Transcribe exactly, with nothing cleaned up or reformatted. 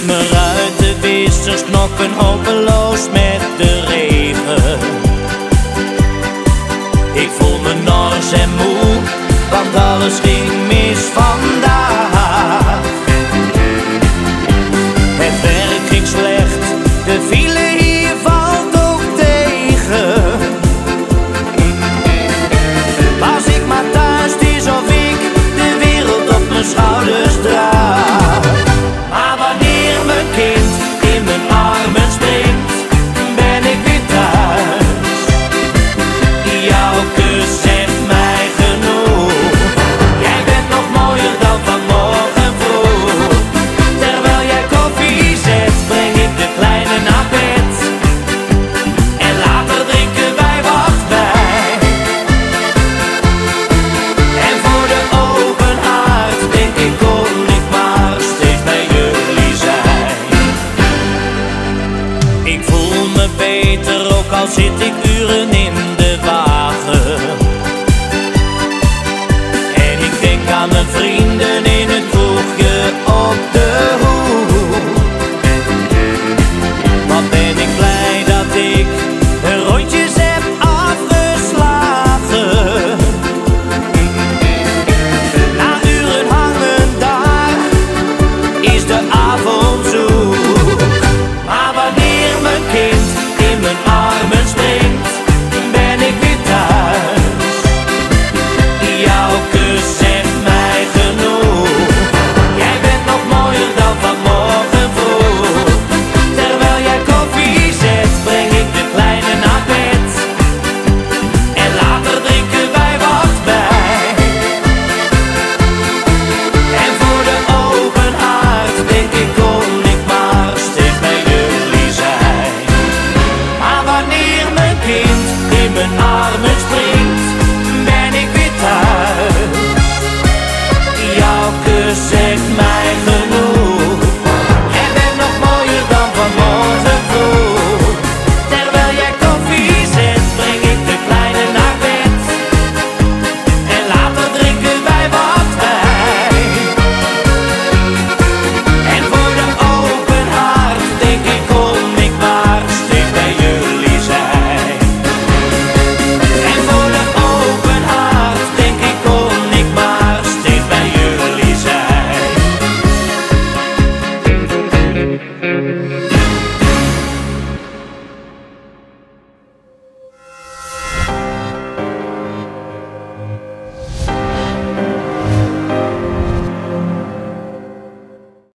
Mijn ruitenwissers knokken hopeloos met de regen. Ik voel me nors en moe, want alles ging mis vandaag. Het werk ging slecht, de file hier valt ook tegen. Was ik maar thuis, het is of ik de wereld op mijn schouders draag. Maar wanneer mijn kind in mijn armen springt, ben ik weer thuis. Jouw kus zegt mij genoeg. Jij bent nog mooier dan vanmorgen vroeg. Terwijl jij koffie zet, breng ik de kleine naar bed. En later drinken wij wat wijn. En voor de open haard denk ik, kon ik maar steeds bij jullie zijn. Ik voel me beter, ook al zit ik uren in de wagen. En ik denk aan mijn vrienden in het kroegje op de hoek. Wat ben ik blij dat ik een rondjes heb afgeslagen. Na uren hangen daar is de avond